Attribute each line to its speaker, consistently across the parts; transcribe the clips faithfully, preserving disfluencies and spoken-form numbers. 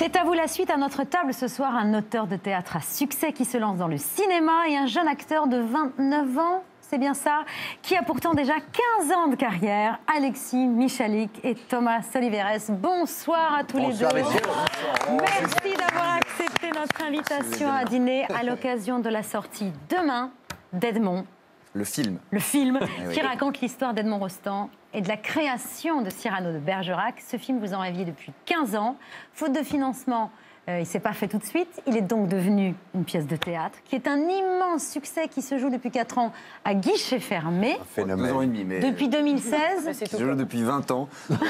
Speaker 1: C'est à vous la suite. À notre table ce soir, un auteur de théâtre à succès qui se lance dans le cinéma et un jeune acteur de vingt-neuf ans, c'est bien ça, qui a pourtant déjà quinze ans de carrière, Alexis Michalik et Thomas Soliveres. Bonsoir à tous
Speaker 2: Bonsoir,
Speaker 1: les deux.
Speaker 2: Messieurs.
Speaker 1: Merci d'avoir accepté notre invitation à dîner à l'occasion de la sortie demain d'Edmond.
Speaker 3: Le film.
Speaker 1: Le film
Speaker 3: eh
Speaker 1: qui
Speaker 3: oui.
Speaker 1: raconte l'histoire d'Edmond Rostand et de la création de Cyrano de Bergerac. Ce film, vous en rêviez depuis quinze ans. Faute de financement, euh, il ne s'est pas fait tout de suite. Il est donc devenu une pièce de théâtre qui est un immense succès qui se joue depuis quatre ans à guichet fermé.
Speaker 3: Un phénomène. Deux ans et demi, mais...
Speaker 1: Depuis deux mille seize.
Speaker 3: Je joue depuis vingt ans.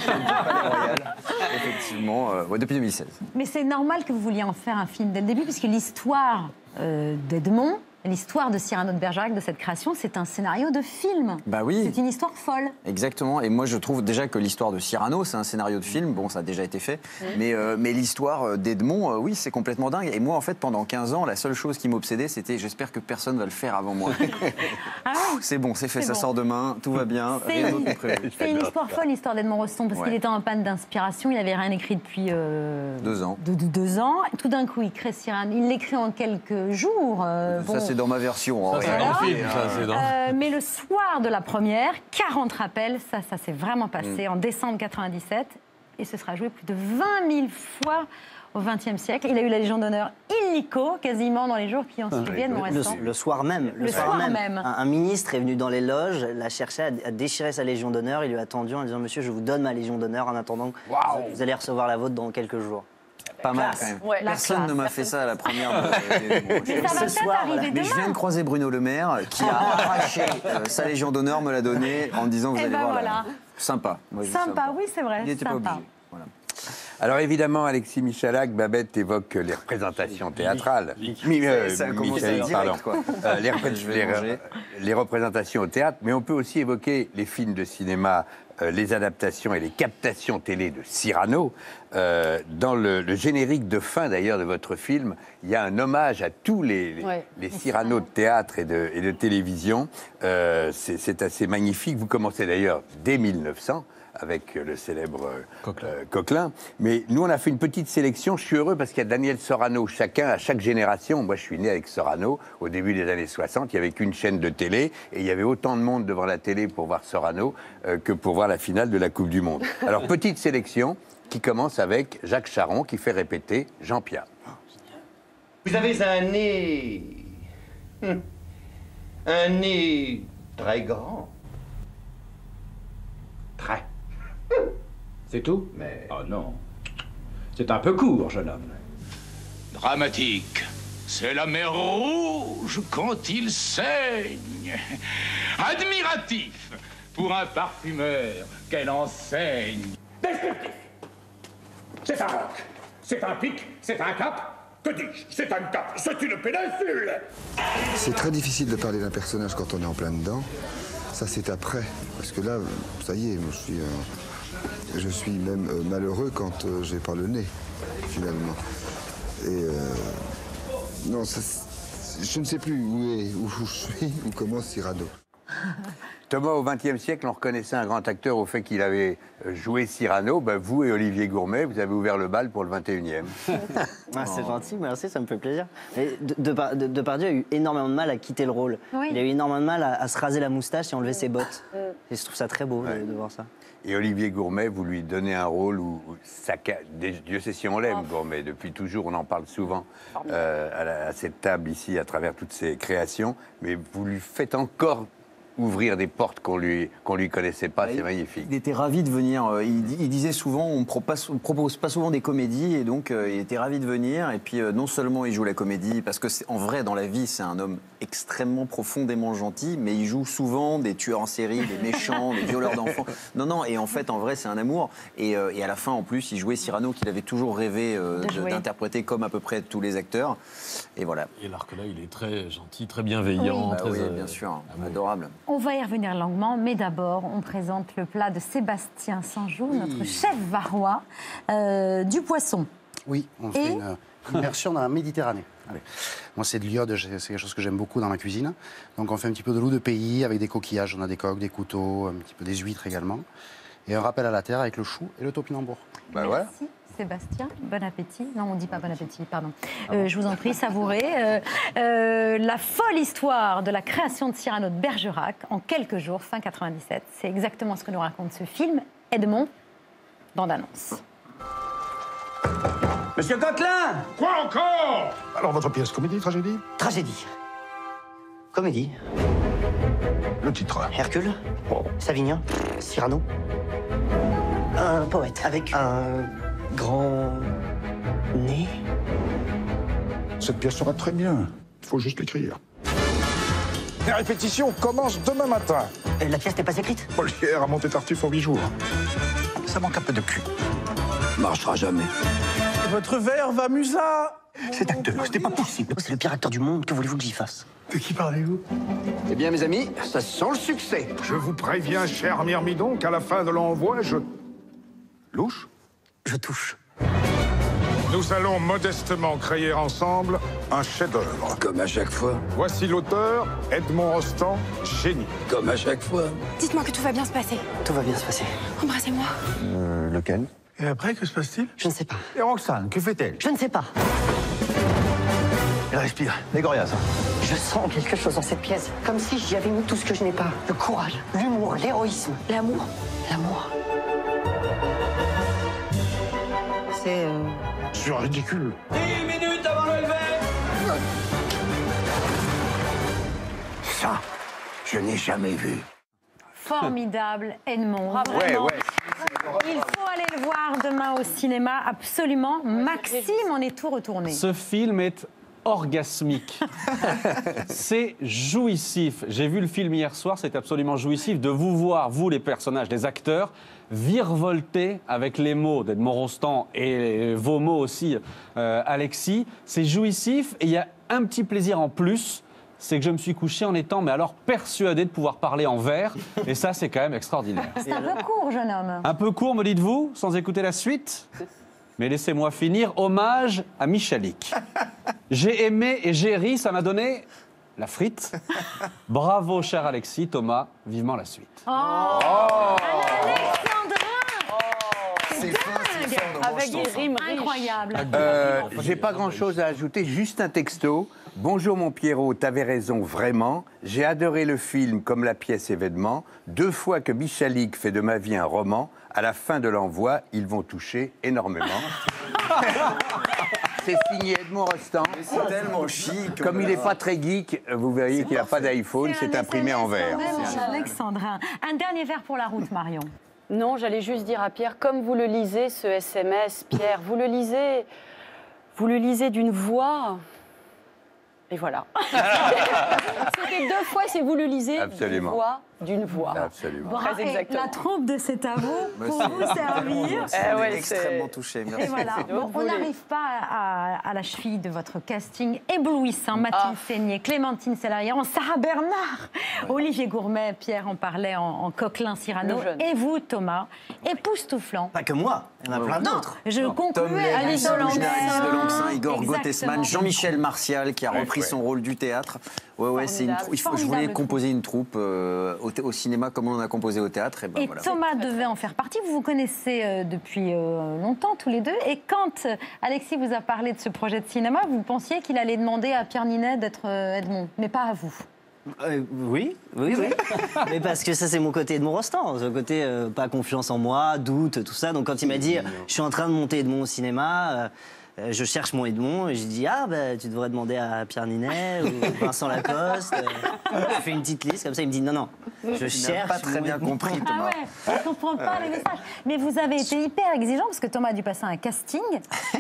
Speaker 3: Royal. Effectivement, euh, ouais, depuis deux mille seize.
Speaker 1: Mais c'est normal que vous vouliez en faire un film dès le début, puisque l'histoire euh, d'Edmond, l'histoire de Cyrano de Bergerac, de cette création, c'est un scénario de film.
Speaker 3: Bah oui.
Speaker 1: C'est une histoire folle.
Speaker 3: Exactement. Et moi, je trouve déjà que l'histoire de Cyrano, c'est un scénario de film. Bon, ça a déjà été fait. Mmh. Mais, euh, mais l'histoire d'Edmond, euh, oui, c'est complètement dingue. Et moi, en fait, pendant quinze ans, la seule chose qui m'obsédait, c'était j'espère que personne va le faire avant moi. ah oui. C'est bon, c'est fait, ça bon. Sort demain, tout va bien, rien d'autre n'est prévu.
Speaker 1: C'est une histoire folle, l'histoire d'Edmond Rostand, parce ouais. qu'il était en panne d'inspiration. Il n'avait rien écrit depuis... Euh,
Speaker 3: deux ans.
Speaker 1: De, de, deux ans. Tout d'un coup, il crée Cyrano. Il l'écrit en quelques jours. Euh,
Speaker 3: ça,
Speaker 1: bon.
Speaker 3: c'est dans ma version.
Speaker 4: Ça, c'est dans le film, ça, c'est dans...
Speaker 1: Euh, mais le soir de la première, quarante rappels, ça, ça s'est vraiment passé mm. en décembre quatre-vingt-dix-sept. Et ce sera joué plus de vingt mille fois au vingtième siècle. Il a eu la Légion d'honneur illico, quasiment dans les jours qui ont suivi Edmond Rostand.
Speaker 5: Le, le soir même.
Speaker 1: Le, le soir, soir même. même.
Speaker 5: Un, un ministre est venu dans les loges, l'a cherché à, à déchirer sa Légion d'honneur. Il lui a attendu en disant « Monsieur, je vous donne ma Légion d'honneur en attendant que wow. vous allez recevoir la vôtre dans quelques jours. »
Speaker 3: Pas mal quand même. Ouais, Personne classe. ne m'a fait ça à la première.
Speaker 1: Mais ça va
Speaker 5: ce soir,
Speaker 1: arriver
Speaker 3: Mais
Speaker 1: demain.
Speaker 3: je viens de croiser Bruno Le Maire qui a arraché euh, sa Légion d'honneur, me l'a donnée en disant vous
Speaker 1: Et
Speaker 3: allez
Speaker 1: ben
Speaker 3: voir.
Speaker 1: Voilà.
Speaker 3: Là. Sympa. Moi,
Speaker 1: sympa,
Speaker 3: sympa,
Speaker 1: oui c'est vrai.
Speaker 3: Il n'était pas obligé. Voilà.
Speaker 4: Alors évidemment, Alexis Michalik, Babette évoque les représentations théâtrales.
Speaker 3: Mi, euh, ça a commencé
Speaker 4: Michalik,
Speaker 3: direct, quoi.
Speaker 4: Euh, les, les, les représentations au théâtre, mais on peut aussi évoquer les films de cinéma, euh, les adaptations et les captations télé de Cyrano. Euh, dans le, le générique de fin d'ailleurs de votre film, il y a un hommage à tous les, les, ouais, les Cyrano de théâtre et de, et de télévision. Euh, c'est assez magnifique. Vous commencez d'ailleurs dès mille neuf cents. Avec le célèbre Coquelin. Euh, Coquelin. Mais nous, on a fait une petite sélection. Je suis heureux parce qu'il y a Daniel Sorano, chacun, à chaque génération. Moi, je suis né avec Sorano au début des années soixante. Il n'y avait qu'une chaîne de télé et il y avait autant de monde devant la télé pour voir Sorano euh, que pour voir la finale de la Coupe du Monde. Alors, petite sélection qui commence avec Jacques Charon qui fait répéter Jean-Pierre.
Speaker 6: Vous avez un nez... Hum. Un nez très grand. Très.
Speaker 7: C'est tout?
Speaker 6: Mais...
Speaker 7: Oh non. C'est un peu court, jeune homme.
Speaker 8: Dramatique. C'est la mer Rouge quand il saigne. Admiratif. Pour un parfumeur, quelle enseigne.
Speaker 7: Descriptif. C'est un roc. C'est un pic. C'est un cap. Que dis-je? C'est un cap. C'est une péninsule.
Speaker 9: C'est très difficile de parler d'un personnage quand on est en plein dedans. Ça, c'est après. Parce que là, ça y est, moi, je suis... Euh... Je suis même euh, malheureux quand euh, j'ai pas le nez, finalement. Et euh, non, ça, je ne sais plus où, est, où je suis, où commence Cyrano.
Speaker 4: Thomas, au vingtième siècle, on reconnaissait un grand acteur au fait qu'il avait joué Cyrano. Ben, vous et Olivier Gourmet, vous avez ouvert le bal pour le vingt et unième.
Speaker 5: Ah, c'est gentil, merci, ça me fait plaisir. Mais Depardieu de, de, de a eu énormément de mal à quitter le rôle. Oui. Il a eu énormément de mal à, à se raser la moustache et enlever ses bottes. Et je trouve ça très beau ouais. de, de voir ça.
Speaker 4: Et Olivier Gourmet, vous lui donnez un rôle où, où ça, Dieu sait si on l'aime, oh. Gourmet. Depuis toujours, on en parle souvent euh, à, la, à cette table ici, à travers toutes ces créations. Mais vous lui faites encore ouvrir des portes qu'on lui qu'on lui connaissait pas, c'est magnifique.
Speaker 3: Il était ravi de venir. Il, il disait souvent, on ne propose, propose pas souvent des comédies, et donc euh, il était ravi de venir. Et puis euh, non seulement il joue la comédie, parce que en vrai dans la vie c'est un homme extrêmement profondément gentil, mais il joue souvent des tueurs en série, des méchants, des violeurs d'enfants. Non non, et en fait en vrai c'est un amour. Et, euh, et à la fin en plus il jouait Cyrano qu'il avait toujours rêvé euh, d'interpréter comme à peu près tous les acteurs. Et voilà.
Speaker 2: Et alors que là il est très gentil, très bienveillant,
Speaker 3: oui.
Speaker 2: très
Speaker 3: Bah oui, bien sûr, amoureux. Adorable.
Speaker 1: On va y revenir longuement, mais d'abord, on présente le plat de Sébastien Sanjou, oui. notre chef varois, euh, du poisson.
Speaker 10: Oui, on fait une immersion dans la Méditerranée. Allez. Moi, c'est de l'iode, c'est quelque chose que j'aime beaucoup dans ma cuisine. Donc, on fait un petit peu de loup de pays avec des coquillages. On a des coques, des couteaux, un petit peu des huîtres également. Et un rappel à la terre avec le chou et le topinambour.
Speaker 4: Ben voilà.
Speaker 1: Sébastien, bon appétit. Non, on ne dit pas bon appétit, pardon. Euh, je vous en prie, savourez. Euh, euh, la folle histoire de la création de Cyrano de Bergerac en quelques jours, fin quatre-vingt-dix-sept. C'est exactement ce que nous raconte ce film. Edmond, bande-annonce.
Speaker 11: Monsieur Coquelin!
Speaker 7: Quoi encore?
Speaker 12: Alors, votre pièce, comédie, tragédie?
Speaker 11: Tragédie. Comédie.
Speaker 12: Le titre?
Speaker 11: Hercule. Savinien. Cyrano. Un poète avec un grand nez.
Speaker 12: Cette pièce sera très bien. Il faut juste l'écrire. Les répétitions commencent demain matin.
Speaker 11: Euh, La pièce n'est pas écrite?
Speaker 12: Molière a monté Tartuffe en huit jours. Ça manque un peu de cul. Marchera jamais.
Speaker 13: Votre verre va musa.
Speaker 11: Cet acteur, c'était pas possible. C'est le pire acteur du monde, que voulez-vous que j'y fasse?
Speaker 13: De qui parlez-vous?
Speaker 11: Eh bien, mes amis, ça sent le succès.
Speaker 12: Je vous préviens, cher Myrmidon, qu'à la fin de l'envoi, je... louche?
Speaker 11: Je touche.
Speaker 12: Nous allons modestement créer ensemble un chef-d'œuvre.
Speaker 14: Comme à chaque fois.
Speaker 12: Voici l'auteur, Edmond Rostand, génie.
Speaker 14: Comme à chaque fois.
Speaker 15: Dites-moi que tout va bien se passer.
Speaker 11: Tout va bien se passer.
Speaker 15: Embrassez-moi.
Speaker 11: Euh, lequel?
Speaker 13: Et après, que se passe-t-il?
Speaker 11: Je ne sais pas.
Speaker 13: Et Roxane, que fait-elle?
Speaker 11: Je ne sais pas.
Speaker 13: Elle respire. Les gorias.
Speaker 11: Je sens quelque chose dans cette pièce, comme si j'y avais mis tout ce que je n'ai pas. Le courage, l'humour, l'héroïsme.
Speaker 15: L'amour.
Speaker 11: L'amour.
Speaker 15: C'est... Euh...
Speaker 12: C'est ridicule.
Speaker 7: dix minutes avant le lever.
Speaker 14: Ça, je n'ai jamais vu.
Speaker 1: Formidable, Edmond.
Speaker 4: Ouais,
Speaker 1: Vraiment.
Speaker 4: ouais.
Speaker 1: Il faut aller le voir demain au cinéma, absolument. Maxime en est tout retourné.
Speaker 16: Ce film est orgasmique. C'est jouissif. J'ai vu le film hier soir, c'est absolument jouissif de vous voir, vous les personnages, les acteurs, virevolter avec les mots d'Edmond Rostand et vos mots aussi, euh, Alexis. C'est jouissif et il y a un petit plaisir en plus. C'est que je me suis couché en étant, mais alors persuadé de pouvoir parler en vers. Et ça, c'est quand même extraordinaire.
Speaker 1: C'est un peu court, jeune homme.
Speaker 16: Un peu court, me dites-vous, sans écouter la suite? Mais laissez-moi finir. Hommage à Michalik. J'ai aimé et j'ai ri, ça m'a donné la frite. Bravo, cher Alexis. Thomas, vivement la suite.
Speaker 1: Oh, oh Alexandrin
Speaker 3: C'est fin, c'est fin de
Speaker 15: Avec des
Speaker 3: Rostand, ça.
Speaker 15: rimes riches.
Speaker 1: Incroyable.
Speaker 4: Euh, J'ai pas grand-chose à ajouter, juste un texto. Bonjour mon Pierrot, t'avais raison vraiment. J'ai adoré le film comme la pièce événement. Deux fois que Michalik fait de ma vie un roman, à la fin de l'envoi, ils vont toucher énormément. C'est signé Edmond Rostand.
Speaker 3: C'est tellement chic.
Speaker 4: Comme il n'est pas très geek, vous verriez qu'il n'a pas d'iPhone, c'est imprimé en verre.
Speaker 1: Alexandrin. Un dernier verre pour la route, Marion.
Speaker 15: Non, j'allais juste dire à Pierre, comme vous le lisez, ce S M S, Pierre, vous le lisez, vous le lisez d'une voix... Et voilà. C'était deux fois, c'est vous le lisez d'une voix, d'une voix.
Speaker 4: Absolument.
Speaker 1: Très exactement. La trompe de cet avou pour
Speaker 3: Merci.
Speaker 1: vous servir.
Speaker 3: On
Speaker 15: Eh ouais,
Speaker 3: est extrêmement touchés. Merci.
Speaker 1: Et voilà, bon, on n'arrive pas à, à la cheville de votre casting éblouissant. Mathilde ah. Seigné, Clémentine Sélarière, Sarah Bernard, Olivier Gourmet, Pierre en parlait en, en Coquelin Cyrano. Et vous, Thomas, époustouflant.
Speaker 5: Pas que moi, il y en a plein d'autres.
Speaker 1: Je
Speaker 3: Tom
Speaker 1: concluais
Speaker 3: Lay,
Speaker 1: Alice de
Speaker 3: Alice de Langsin, Igor
Speaker 1: Exactement.
Speaker 3: Gottesman, Jean-Michel Martial qui a repris son rôle du théâtre. Ouais, ouais, c'est une trou- il faut, je voulais composer une troupe euh, au, au cinéma comme on en a composé au théâtre. Et, ben
Speaker 1: et
Speaker 3: voilà.
Speaker 1: Thomas devait en faire partie. Vous vous connaissez euh, depuis euh, longtemps tous les deux. Et quand euh, Alexis vous a parlé de ce projet de cinéma, vous pensiez qu'il allait demander à Pierre Ninet d'être euh, Edmond, mais pas à vous.
Speaker 5: Euh, oui, oui, oui. Mais parce que ça, c'est mon côté Edmond Rostand. Ce côté euh, pas confiance en moi, doute, tout ça. Donc quand il m'a dit, je suis en train de monter Edmond au cinéma, euh, euh, je cherche mon Edmond, et j'ai dit, ah, bah, tu devrais demander à Pierre Ninet ou Vincent Lacoste. Euh, je fais une petite liste, comme ça, il me dit, non, non, je cherche.
Speaker 3: pas très bien compris, Thomas.
Speaker 1: Ah ouais, on ne comprend pas les messages. Mais vous avez été hyper exigeant parce que Thomas a dû passer un casting. Combien ?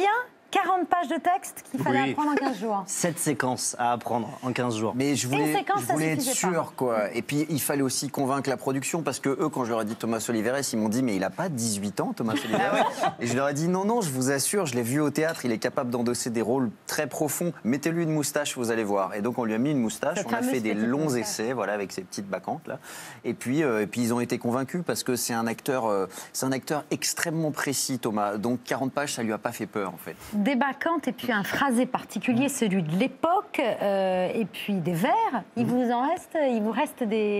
Speaker 1: quarante pages de texte qu'il fallait
Speaker 5: Oui.
Speaker 1: apprendre en quinze jours.
Speaker 5: Sept séquences à apprendre en quinze jours.
Speaker 3: Mais je voulais,
Speaker 1: Une séquence,
Speaker 3: je
Speaker 1: ça
Speaker 3: voulais être
Speaker 1: suffisait pas.
Speaker 3: sûr, quoi. Et puis, il fallait aussi convaincre la production, parce que eux, quand je leur ai dit Thomas Oliveres, ils m'ont dit, mais il n'a pas dix-huit ans, Thomas Oliveres. Et je leur ai dit, non, non, je vous assure, je l'ai vu au théâtre, il est capable d'endosser des rôles très profonds. Mettez-lui une moustache, vous allez voir. Et donc, on lui a mis une moustache,
Speaker 1: Cette
Speaker 3: on a
Speaker 1: fameuse
Speaker 3: fait des
Speaker 1: petite
Speaker 3: longs
Speaker 1: moustache.
Speaker 3: essais, voilà, avec ces petites bacchantes, là. Et puis, euh, et puis, ils ont été convaincus, parce que c'est un acteur, euh, c'est un acteur extrêmement précis, Thomas. Donc, quarante pages, ça lui a pas fait peur, en fait.
Speaker 1: Des bacchantes et puis un phrasé particulier, celui de l'époque, euh, et puis des vers. Il vous en reste, il vous reste des,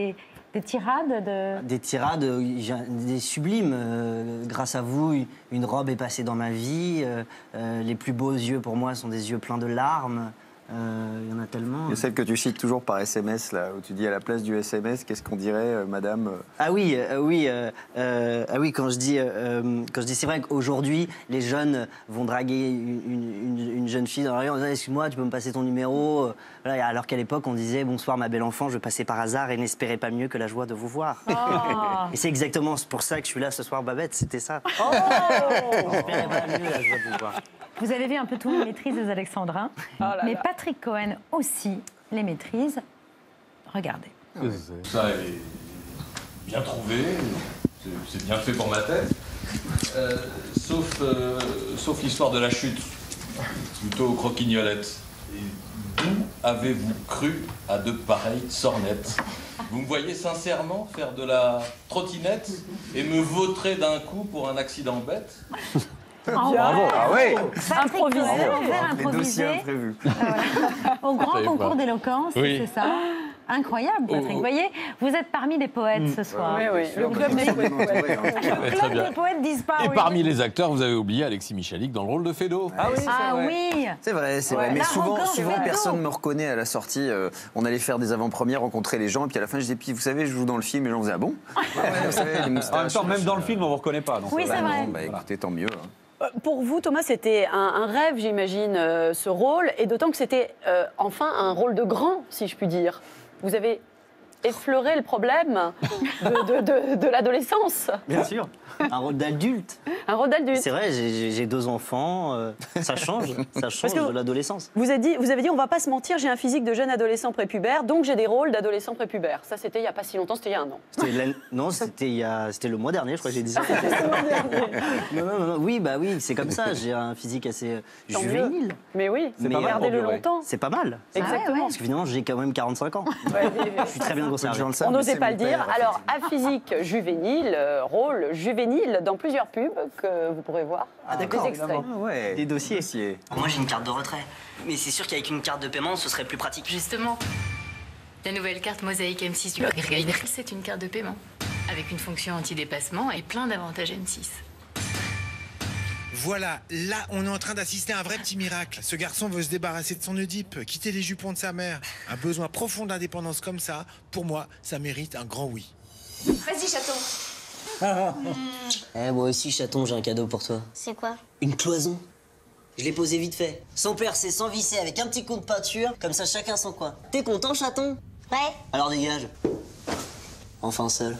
Speaker 1: Des tirades de...
Speaker 5: Des tirades, euh, j'ai un- des sublimes. euh, grâce à vous, une robe est passée dans ma vie. euh, euh, les plus beaux yeux pour moi sont des yeux pleins de larmes. Euh, Il y en a tellement.
Speaker 3: Il y a celle que tu cites toujours par S M S, là, où tu dis à la place du S M S, qu'est-ce qu'on dirait, euh, madame euh,
Speaker 5: Ah oui, euh, oui, euh, euh, ah oui. Quand je dis, euh, euh, quand je dis, c'est vrai qu'aujourd'hui, les jeunes vont draguer une, une- une jeune fille dans la rue en disant excuse-moi, tu peux me passer ton numéro. Euh, Voilà, alors qu'à l'époque, on disait bonsoir ma belle enfant, je passais par hasard et n'espérais pas mieux que la joie de vous voir.
Speaker 1: Oh.
Speaker 5: Et c'est exactement pour ça que je suis là ce soir, Babette. C'était ça.
Speaker 1: Oh.
Speaker 5: J'espérais pas mieux la joie de vous voir.
Speaker 1: Vous avez vu un peu tout le monde maîtrise les Alexandrins, mais Patrick Cohen aussi les maîtrise. Regardez.
Speaker 2: Ça est bien trouvé, c'est- c'est bien fait pour ma tête. Euh, sauf euh, sauf l'histoire de la chute, plutôt croquignolette. Et d'où avez-vous cru à de pareilles sornettes? Vous me voyez sincèrement faire de la trottinette et me vautrer d'un coup pour un accident bête?
Speaker 1: Bravo.
Speaker 2: Ah oui.
Speaker 1: Improvisé,
Speaker 2: Bravo.
Speaker 1: vers
Speaker 3: Les dossiers
Speaker 1: improvisé.
Speaker 3: imprévus.
Speaker 1: Au grand
Speaker 2: savais
Speaker 1: concours
Speaker 2: pas.
Speaker 1: d'éloquence,
Speaker 2: Oui.
Speaker 1: c'est ça. Incroyable, Patrick.
Speaker 2: Oh.
Speaker 1: Vous voyez, vous êtes parmi les poètes ce soir.
Speaker 15: Oui, oui, le club des poètes.
Speaker 1: Le club des poètes disparaît.
Speaker 2: Et parmi les acteurs, vous avez oublié Alexis Michalik dans le rôle de Fédo.
Speaker 3: Ah oui,
Speaker 1: Ah oui.
Speaker 3: C'est vrai, c'est
Speaker 1: Ouais.
Speaker 3: vrai. Mais souvent,
Speaker 1: L'arrogance
Speaker 3: souvent
Speaker 1: Fédo.
Speaker 3: personne ne me reconnaît à la sortie. Euh, on allait faire des avant-premières, rencontrer les gens, et puis à la fin, je disais, puis vous savez, je joue dans le film, et les gens faisaient, ah bon? Ouais, vous savez, les
Speaker 16: En même
Speaker 3: moustaches,
Speaker 16: temps, même
Speaker 3: machin.
Speaker 16: dans le film, on ne vous reconnaît pas. donc,
Speaker 1: Oui,
Speaker 16: euh,
Speaker 1: c'est
Speaker 3: Bah
Speaker 1: vrai.
Speaker 3: non, bah écoutez, tant mieux. hein.
Speaker 15: Euh, Pour vous, Thomas, c'était un, un rêve, j'imagine, euh, ce rôle, et d'autant que c'était euh, enfin un rôle de grand, si je puis dire. Vous avez effleuré le problème de, de- de- de l'adolescence.
Speaker 5: Bien sûr. Un rôle d'adulte.
Speaker 15: Un rôle d'adulte.
Speaker 5: C'est vrai, j'ai- j'ai j'ai deux enfants. euh, ça change. Ça change
Speaker 15: que-
Speaker 5: de l'adolescence.
Speaker 15: Vous avez, dit, vous avez dit, on va pas se mentir, j'ai un physique de jeune adolescent prépubère, donc j'ai des rôles d'adolescent prépubère. Ça, c'était il y a pas si longtemps, c'était il y a un an.
Speaker 5: C'était l'année- Non, c'était il y a- c'était le mois dernier, je crois que j'ai dit ça. non, non, non, non, oui, bah oui, c'est comme ça. J'ai un physique assez euh,
Speaker 15: Tant mieux.
Speaker 5: juvénile.
Speaker 15: Mais oui,
Speaker 5: Mais,
Speaker 15: mais
Speaker 5: euh,
Speaker 15: gardez-le longtemps.
Speaker 5: C'est pas mal.
Speaker 15: Exactement.
Speaker 5: Parce que finalement, j'ai quand même quarante-cinq ans.
Speaker 15: Ouais, mais-
Speaker 5: Je suis très bien conservé.
Speaker 15: On n'osait pas le dire. Alors, à physique juvénile, euh, rôle juvénile dans plusieurs pubs que vous pourrez voir.
Speaker 5: Ah, d'accord,
Speaker 15: Des extraits.
Speaker 5: évidemment.
Speaker 3: Ouais.
Speaker 5: Des dossiers.
Speaker 3: Dossiers.
Speaker 5: Moi, j'ai une carte de retrait. Mais c'est sûr qu'avec une carte de paiement, ce serait plus pratique.
Speaker 17: Justement, la nouvelle carte Mosaïque M six du c'est une carte de paiement avec une fonction anti-dépassement et plein d'avantages M six.
Speaker 18: Voilà, là, on est en train d'assister à un vrai petit miracle. Ce garçon veut se débarrasser de son Oedipe, quitter les jupons de sa mère. Un besoin profond d'indépendance comme ça, pour moi, ça mérite un grand oui.
Speaker 17: Vas-y, chaton.
Speaker 5: Eh, moi aussi, chaton, j'ai un cadeau pour toi.
Speaker 17: C'est quoi?
Speaker 5: Une cloison. Je l'ai posée vite fait. Sans percer, sans visser, avec un petit coup de peinture, comme ça chacun son coin. T'es content, chaton?
Speaker 17: Ouais.
Speaker 5: Alors dégage. Enfin seul.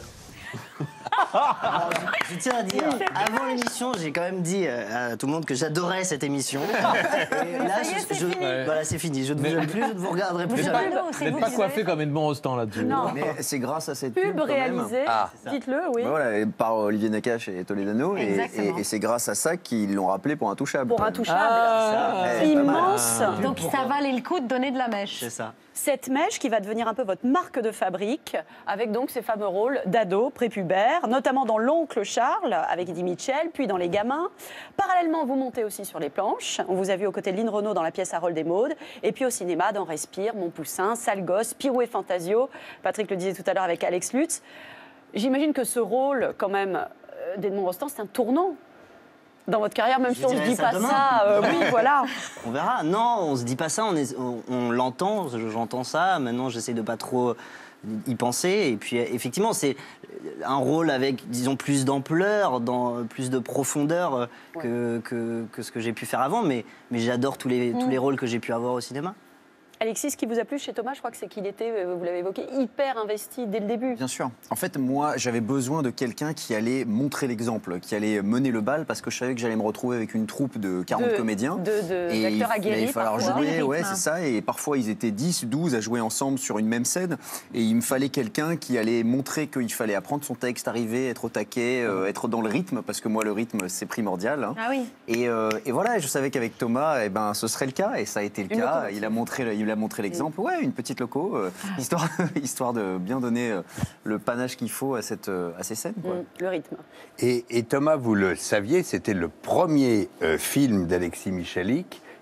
Speaker 5: Alors, je, je tiens à dire, avant l'émission, j'ai quand même dit euh, à tout le monde que j'adorais cette émission. Et là,
Speaker 1: Ça y est,
Speaker 5: je-
Speaker 1: c'est
Speaker 5: je-
Speaker 1: fini.
Speaker 5: voilà, c'est fini. Je ne vous aime plus, je ne vous regarderai plus
Speaker 1: Vous
Speaker 5: jamais.
Speaker 1: êtes pas
Speaker 2: Vous n'êtes pas coiffé comme Edmond Rostand là-dessus.
Speaker 15: Non.
Speaker 3: Mais c'est grâce à cette pub,
Speaker 15: Pub
Speaker 3: quand même.
Speaker 15: réalisée,
Speaker 3: Ah.
Speaker 15: dites-le, oui.
Speaker 3: Bah voilà, et par Olivier Nakache et Toledano, et,
Speaker 1: Exactement.
Speaker 3: et- et c'est grâce à ça qu'ils l'ont rappelé pour Intouchable.
Speaker 15: Pour
Speaker 3: quand même.
Speaker 15: Intouchable.
Speaker 3: Ah,
Speaker 15: C'est
Speaker 3: ouais, pas mal.
Speaker 15: immense.
Speaker 1: Donc ça valait le coup de donner de la mèche.
Speaker 5: C'est ça.
Speaker 15: Cette mèche qui va devenir un peu votre marque de fabrique, avec donc ces fameux rôles d'ado, prépubère, notamment dans L'Oncle Charles, avec Eddie Mitchell, puis dans Les Gamins. Parallèlement, vous montez aussi sur les planches. On vous a vu aux côtés de Lynn Renaud dans la pièce Harold des Maudes, et puis au cinéma dans Respire, Mon Poussin, Sale Gosse, Pirou et Fantasio. Patrick le disait tout à l'heure avec Alex Lutz. J'imagine que ce rôle, quand même, euh, d'Edmond Rostand, c'est un tournant dans votre carrière, même
Speaker 5: Je
Speaker 15: si on ne se
Speaker 5: dirais
Speaker 15: dit
Speaker 5: ça
Speaker 15: pas
Speaker 5: demain.
Speaker 15: ça. euh, oui, voilà.
Speaker 5: On verra. Non, on se dit pas ça, on, est- on, on l'entend, j'entends ça. Maintenant, j'essaie de pas trop y penser. Et puis, effectivement, c'est un rôle avec, disons, plus d'ampleur, dans, plus de profondeur euh, que, que, que ce que j'ai pu faire avant. Mais, mais j'adore tous les, tous
Speaker 15: Mm.
Speaker 5: les rôles que j'ai pu avoir au cinéma.
Speaker 15: Alexis, ce qui vous a plu chez Thomas, je crois que c'est qu'il était, euh, vous l'avez évoqué, hyper investi dès le début.
Speaker 3: Bien sûr. En fait, moi, j'avais besoin de quelqu'un qui allait montrer l'exemple, qui allait mener le bal, parce que je savais que j'allais me retrouver avec une troupe de quarante
Speaker 15: De-
Speaker 3: comédiens.
Speaker 15: de- de-
Speaker 3: et il,
Speaker 15: d'acteurs aguerris,
Speaker 3: il allait falloir
Speaker 15: parfois.
Speaker 3: jouer,
Speaker 15: Rythme.
Speaker 3: ouais, c'est ça. Et parfois, ils étaient dix, douze à jouer ensemble sur une même scène. Et il me fallait quelqu'un qui allait montrer qu'il fallait apprendre son texte, arriver, être au taquet, euh, être dans le rythme, parce que moi, le rythme, c'est primordial. hein.
Speaker 1: Ah oui.
Speaker 3: Et, euh, et voilà, je savais qu'avec Thomas, eh ben, ce serait le cas, et ça a été le
Speaker 15: Une
Speaker 3: cas.
Speaker 15: locomotive.
Speaker 3: Il a montré, le- il a montré l'exemple. Ouais, une petite loco, euh, histoire, histoire de bien donner euh, le panache qu'il faut à, cette, euh, à ces scènes. Quoi.
Speaker 15: Mm, le rythme.
Speaker 4: Et, et Thomas, vous le saviez, c'était le premier euh, film d'Alexis Michalik.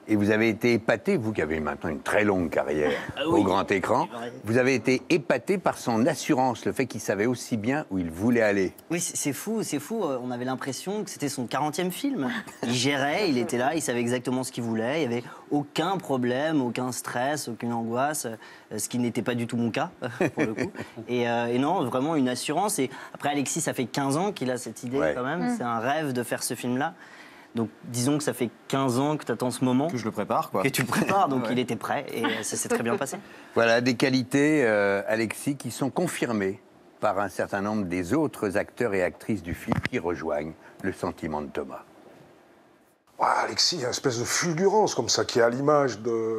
Speaker 4: Et vous avez été épaté, vous qui avez maintenant une très longue carrière
Speaker 5: Ah oui.
Speaker 4: au grand écran, vous avez été épaté par son assurance, le fait qu'il savait aussi bien où il voulait aller.
Speaker 5: Oui, c'est c'est fou, c'est fou. euh, On avait l'impression que c'était son quarantième film. Il gérait, il était là, il savait exactement ce qu'il voulait. Il n'y avait aucun problème, aucun stress, aucune angoisse, euh, ce qui n'était pas du tout mon cas, pour le coup. Et, euh, et non, vraiment une assurance. Et après, Alexis, ça fait quinze ans qu'il a cette idée
Speaker 4: Ouais.
Speaker 5: quand même.
Speaker 3: Mm.
Speaker 5: C'est un rêve de faire ce film-là. Donc, disons que ça fait quinze ans que tu attends ce moment.
Speaker 3: Que je le prépare, quoi.
Speaker 5: Que tu le prépares, donc
Speaker 3: Ouais.
Speaker 5: il était prêt et euh, ça s'est très bien passé.
Speaker 4: Voilà des qualités, euh, Alexis, qui sont confirmées par un certain nombre des autres acteurs et actrices du film qui rejoignent le sentiment de Thomas.
Speaker 12: Ouais, Alexis, il y a une espèce de fulgurance comme ça qui est à l'image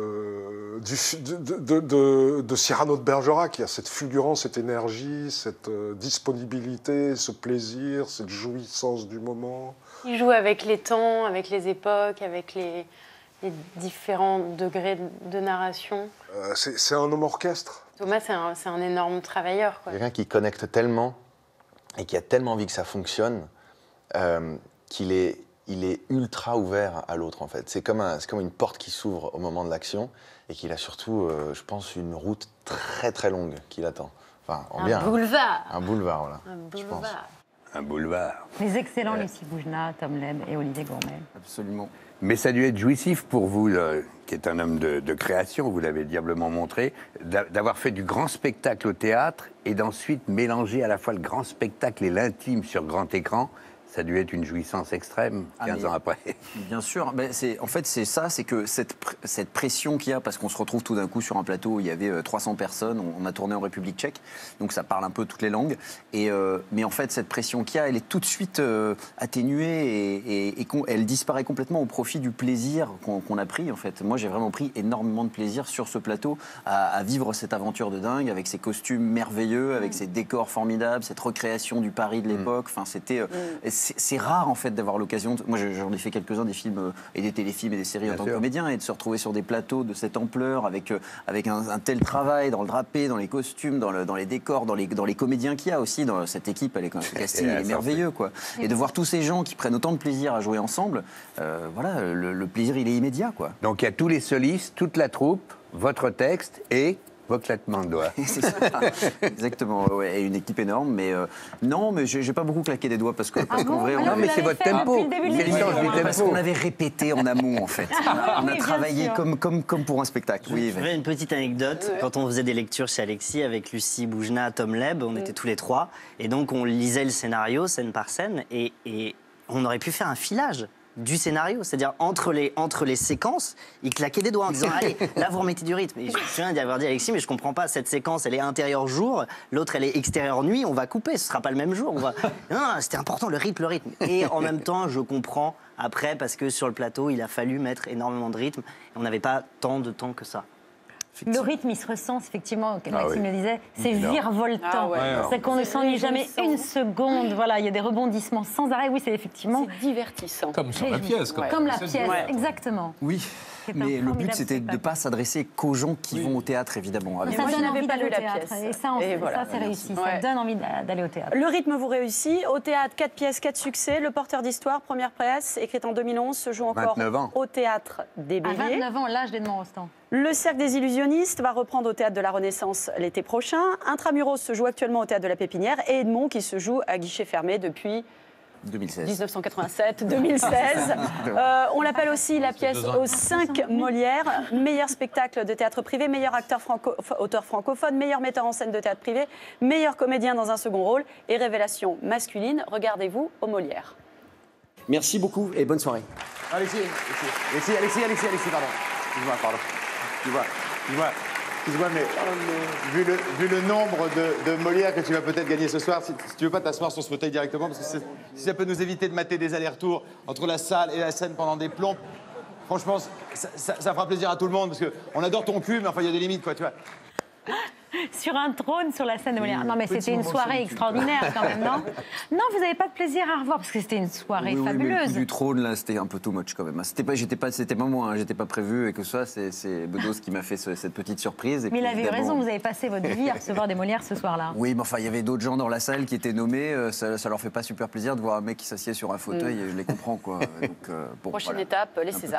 Speaker 12: de, du, de, de, de, de Cyrano de Bergerac. Il y a cette fulgurance, cette énergie, cette euh, disponibilité, ce plaisir, cette jouissance du moment.
Speaker 15: Il joue avec les temps, avec les époques, avec les, les différents degrés de, de narration.
Speaker 12: Euh, c'est c'est un homme orchestre.
Speaker 15: Thomas, c'est un, c'est un énorme travailleur, quoi.
Speaker 19: Quelqu'un qui connecte tellement et qui a tellement envie que ça fonctionne euh, qu'il est, il est ultra ouvert à l'autre, en fait. C'est comme, un, c'est comme une porte qui s'ouvre au moment de l'action et qu'il a surtout, euh, je pense, une route très très longue qui l'attend. Enfin, en
Speaker 15: Un
Speaker 19: bien.
Speaker 15: boulevard.
Speaker 19: Un boulevard, voilà.
Speaker 15: Un
Speaker 19: je pense.
Speaker 15: boulevard.
Speaker 4: Un boulevard.
Speaker 1: Les excellents Lucie Boujna, Tom Leb et Olivier Gourmet.
Speaker 3: Absolument.
Speaker 4: Mais ça a dû être jouissif pour vous, là, qui êtes un homme de, de création, vous l'avez diablement montré, d'a- d'avoir fait du grand spectacle au théâtre et d'ensuite mélanger à la fois le grand spectacle et l'intime sur grand écran. Ça a dû être une jouissance extrême,
Speaker 3: Ah,
Speaker 4: quinze
Speaker 3: mais-
Speaker 4: ans après.
Speaker 3: Bien sûr. Ben, c'est, en fait, c'est ça, c'est que cette, pr- cette pression qu'il y a, parce qu'on se retrouve tout d'un coup sur un plateau où il y avait euh, trois cents personnes, on, on a tourné en République tchèque, donc ça parle un peu toutes les langues. Et, euh, mais en fait, cette pression qu'il y a, elle est tout de suite euh, atténuée et, et, et qu'on- elle disparaît complètement au profit du plaisir qu'on, qu'on a pris. En fait, moi, j'ai vraiment pris énormément de plaisir sur ce plateau à, à vivre cette aventure de dingue avec ces costumes merveilleux, avec ces décors formidables, cette recréation du Paris de l'époque. Enfin, c'était euh, c'est c'est rare en fait d'avoir l'occasion. de- Moi, je- j'en ai fait quelques-uns des films euh, et des téléfilms et des séries
Speaker 4: Bien
Speaker 3: en tant
Speaker 4: sûr.
Speaker 3: que comédien et de se retrouver sur des plateaux de cette ampleur avec euh, avec un, un tel travail dans le drapé, dans les costumes, dans, le, dans les décors, dans les dans les comédiens qu'il y a aussi dans cette équipe. Elle est, le casting
Speaker 4: Et
Speaker 3: il
Speaker 4: la
Speaker 3: est merveilleux quoi. Et de voir tous ces gens qui prennent autant de plaisir à jouer ensemble, euh, voilà, le, le plaisir il est immédiat quoi.
Speaker 4: Donc il y a tous les solistes, toute la troupe, votre texte et vos claquements de doigts.
Speaker 3: C'est ça. Exactement, ouais, et une équipe énorme, mais euh, non, mais j'ai j'ai pas beaucoup claqué des doigts parce que parce
Speaker 1: Ah
Speaker 3: qu'en
Speaker 1: bon
Speaker 3: vrai,
Speaker 1: Alors
Speaker 3: on
Speaker 1: vous
Speaker 3: avait-
Speaker 1: l'avez fait depuis le début de
Speaker 3: C'est
Speaker 1: l'émission,
Speaker 3: l'histoire du
Speaker 1: hein.
Speaker 3: tempo. Parce qu'on avait répété en amont en fait.
Speaker 1: Ah
Speaker 3: On a
Speaker 1: oui, bien
Speaker 3: travaillé
Speaker 1: sûr.
Speaker 3: comme, comme, comme pour un spectacle.
Speaker 5: Je
Speaker 3: Oui,
Speaker 5: ferai une petite anecdote. Quand on faisait des lectures chez Alexis avec Lucie Boujna, Tom Leb, on était tous les trois. Et donc, on lisait le scénario scène par scène. Et, et on aurait pu faire un filage du scénario. C'est-à-dire, entre les, entre les séquences, il claquait des doigts en disant « Allez, là, vous remettez du rythme ». Et je me souviens d'y avoir dit à Alexis « Mais je comprends pas, cette séquence, elle est intérieure jour, l'autre, elle est extérieure nuit, on va couper, ce sera pas le même jour. On va... » Non, non, c'était important, le rythme, le rythme. Et en même temps, je comprends après, parce que sur le plateau, il a fallu mettre énormément de rythme. Et on n'avait pas tant de temps que ça.
Speaker 1: Le rythme, il se ressent, effectivement, comme
Speaker 5: Ah
Speaker 1: Maxime
Speaker 5: oui.
Speaker 1: le disait, c'est
Speaker 5: Énorme.
Speaker 1: virevoltant.
Speaker 15: Ah ouais.
Speaker 5: Ouais,
Speaker 1: c'est qu'on ne
Speaker 15: c'est
Speaker 1: s'ennuie jamais
Speaker 15: réjouissant.
Speaker 1: une seconde. Voilà, il y a des rebondissements sans arrêt. Oui, c'est effectivement.
Speaker 15: C'est divertissant.
Speaker 2: Comme sur la pièce, quoi.
Speaker 1: Comme la
Speaker 2: C'est
Speaker 1: pièce,
Speaker 2: vrai.
Speaker 1: exactement.
Speaker 3: Oui,
Speaker 1: C'est un
Speaker 3: mais le but
Speaker 1: formidable
Speaker 3: c'était de ne
Speaker 1: spectacle.
Speaker 3: pas s'adresser qu'aux gens qui vont au théâtre évidemment. Avec
Speaker 1: Ça
Speaker 15: moi, je
Speaker 1: donne
Speaker 15: n'avais
Speaker 1: envie
Speaker 15: pas
Speaker 1: d'aller
Speaker 15: lu
Speaker 1: au
Speaker 15: la
Speaker 1: théâtre.
Speaker 15: pièce.
Speaker 1: Et ça, on-
Speaker 15: Et
Speaker 1: ça,
Speaker 15: voilà.
Speaker 1: c'est réussi. Ça
Speaker 15: Ouais.
Speaker 1: donne envie d'a- d'aller au théâtre.
Speaker 15: Le rythme vous réussit. Au théâtre, quatre pièces, quatre succès. Le porteur d'histoire, première presse, écrite en deux mille onze, se joue encore
Speaker 4: vingt-neuf ans.
Speaker 15: au théâtre des
Speaker 1: À
Speaker 15: Béliers.
Speaker 1: vingt-neuf ans, l'âge d'Edmond Rostand.
Speaker 15: Le Cercle des Illusionnistes va reprendre au Théâtre de la Renaissance l'été prochain. Intramuros se joue actuellement au Théâtre de la Pépinière et Edmond qui se joue à guichet fermé depuis
Speaker 3: deux mille seize.
Speaker 15: dix-neuf cent quatre-vingt-sept deux mille seize. Euh, on l'appelle aussi la pièce aux cinq Molières. Meilleur spectacle de théâtre privé, meilleur acteur franco auteur francophone, meilleur metteur en scène de théâtre privé, meilleur comédien dans un second rôle et révélation masculine. Regardez-vous aux Molières.
Speaker 20: Merci beaucoup et bonne soirée. Alexis, Alexis, Alexis, Alexis, Alexis, pardon. Excuse-moi, pardon. Excuse-moi, excuse-moi, excuse-moi, mais vu le, vu le nombre de, de Molières que tu vas peut-être gagner ce soir, si, si tu veux pas t'asseoir sur ce fauteuil directement, parce que c'est- si ça peut nous éviter de mater des allers-retours entre la salle et la scène pendant des plombs, franchement, ça, ça- ça fera plaisir à tout le monde, parce qu'on adore ton cul, mais enfin, il y a des limites, quoi, tu vois.
Speaker 1: Sur un trône sur la scène de Molière. Non, mais
Speaker 3: Petit
Speaker 1: c'était une
Speaker 3: moment
Speaker 1: soirée
Speaker 3: solitude.
Speaker 1: extraordinaire quand même, non? Non, vous n'avez pas de plaisir à revoir parce que c'était une soirée
Speaker 3: Oui, oui, mais le coup
Speaker 1: fabuleuse.
Speaker 3: du trône là, c'était un peu too much quand même. C'était pas, j'étais pas, c'était pas moi, hein, j'étais pas prévu et que ça, c'est, c'est Bedos qui m'a fait ce- cette petite surprise. Et
Speaker 1: Mais il
Speaker 3: puis,
Speaker 1: avait eu
Speaker 3: évidemment-
Speaker 1: raison, vous avez passé votre vie à recevoir des Molières ce soir-là.
Speaker 3: Oui, mais enfin, il y avait d'autres gens dans la salle qui étaient nommés. euh, Ça, ça leur fait pas super plaisir de voir un mec qui s'assied sur un fauteuil.
Speaker 15: Mm.
Speaker 3: Et je les comprends, quoi. Donc, euh, bon,
Speaker 15: Prochaine
Speaker 3: voilà.
Speaker 15: étape, les
Speaker 3: Un peu
Speaker 15: Césars.
Speaker 3: too much.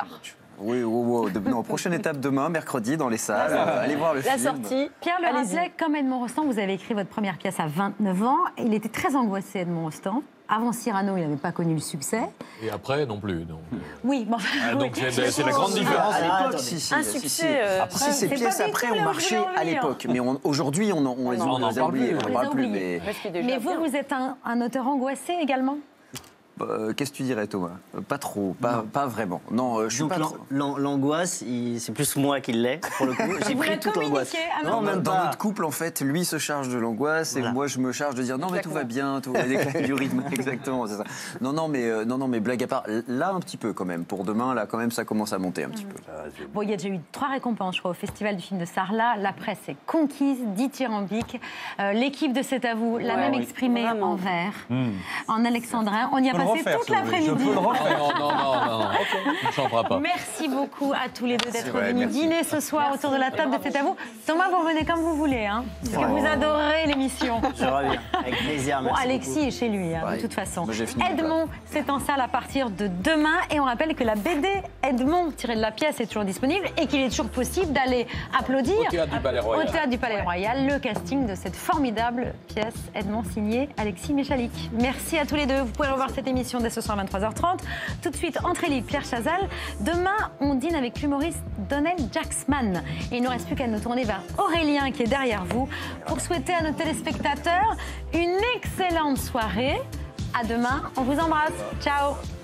Speaker 3: Oui, oui, oui. De- non, prochaine étape demain, mercredi, dans les salles. Euh, allez voir le
Speaker 15: La
Speaker 3: film.
Speaker 15: sortie.
Speaker 1: Pierre Le Razlet, comme Edmond Rostand, vous avez écrit votre première pièce à vingt-neuf ans. Il était très angoissé, Edmond Rostand. Avant Cyrano, il n'avait pas connu le succès.
Speaker 2: Et après, non plus. Donc,
Speaker 1: Oui, bon,
Speaker 2: Ah, donc
Speaker 1: oui.
Speaker 2: c'est c'est la grande différence.
Speaker 3: À l'époque,
Speaker 5: attendez.
Speaker 3: si, si,
Speaker 15: Un
Speaker 3: si,
Speaker 15: succès,
Speaker 3: si.
Speaker 15: euh,
Speaker 3: Après, si ces
Speaker 1: c'est
Speaker 3: pièces
Speaker 1: pas
Speaker 3: après
Speaker 1: du tout
Speaker 3: ont
Speaker 1: là où
Speaker 3: marché
Speaker 1: je voulais en
Speaker 3: à
Speaker 1: venir.
Speaker 3: l'époque, mais on- aujourd'hui on, en- on les
Speaker 15: Non,
Speaker 3: on
Speaker 2: on
Speaker 3: les
Speaker 2: en
Speaker 3: a
Speaker 2: parle
Speaker 3: oubliés,
Speaker 2: plus,
Speaker 3: on
Speaker 2: on
Speaker 3: en
Speaker 1: les
Speaker 3: parle
Speaker 1: a
Speaker 3: plus.
Speaker 1: oubliés.
Speaker 3: Mais
Speaker 15: Ouais, ce qui est déjà
Speaker 1: Mais vous,
Speaker 15: bien.
Speaker 1: vous êtes un, un auteur angoissé également?
Speaker 3: euh, qu'est-ce que tu dirais, Thomas? Euh, Pas trop, pas, pas vraiment. Non, euh, je suis
Speaker 5: Donc
Speaker 3: pas
Speaker 5: l'an-
Speaker 3: trop.
Speaker 5: l'an- l'angoisse, il- c'est plus moi qui l'ai, pour le coup. J'ai
Speaker 1: Vous
Speaker 5: pris
Speaker 1: la
Speaker 5: toute l'angoisse.
Speaker 1: communiquez? Ah
Speaker 5: Non,
Speaker 1: non.
Speaker 5: même
Speaker 3: Dans
Speaker 5: pas.
Speaker 3: notre couple, en fait, lui se charge de l'angoisse
Speaker 5: Voilà.
Speaker 3: et moi je me charge de dire non mais tout va bien, tout va déclencher du rythme, exactement, c'est ça. Non non mais euh, non non mais blague à part, là un petit peu quand même. Pour demain, là quand même ça commence à monter un petit peu.
Speaker 1: Bon, il y a déjà eu trois récompenses, je crois, au Festival du film de Sarlat. La presse est conquise, dithyrambique. Euh, L'équipe de C'est à vous l'a
Speaker 16: Ouais,
Speaker 1: même
Speaker 16: oui.
Speaker 1: exprimé
Speaker 15: Vraiment.
Speaker 1: en vers,
Speaker 16: Hmm.
Speaker 1: en alexandrin. On y a
Speaker 16: Je peux le
Speaker 1: passé
Speaker 16: refaire,
Speaker 1: toute
Speaker 16: si vous voulez.
Speaker 1: l'après-midi.
Speaker 16: Je peux le refaire.
Speaker 2: Non, non, non, non, non. On ne chantera pas.
Speaker 1: Merci beaucoup à tous les deux d'être
Speaker 4: vrai,
Speaker 1: venus
Speaker 4: merci.
Speaker 1: dîner ce soir autour de la table de C'est à vous. Thomas, vous revenez comme vous voulez, hein, parce que vous adorez l'émission.
Speaker 5: Je reviens, avec plaisir,
Speaker 1: Bon,
Speaker 5: merci
Speaker 1: Alexis
Speaker 5: beaucoup.
Speaker 1: est chez lui, hein,
Speaker 3: Ouais,
Speaker 1: de toute façon.
Speaker 3: moi, j'ai fini mon
Speaker 1: Edmond, c'est en salle à partir de demain. Et on rappelle que la B D Edmond, tirée de la pièce, est toujours disponible et qu'il est toujours possible d'aller applaudir
Speaker 2: Au Théâtre du Palais Royal.
Speaker 1: au Théâtre du Palais Royal le casting de cette formidable pièce Edmond signée Alexis Michalik. Merci à tous les deux. Vous pouvez revoir cette émission dès ce soir à vingt-trois heures trente. Tout de suite, Entrée libre, Pierre Chazal. Demain, on dîne avec l'humoriste Donnell Jacksman. Et il ne reste plus qu'à nous tourner vers Aurélien qui est derrière vous pour souhaiter à nos téléspectateurs une excellente soirée. À demain, on vous embrasse. Ciao.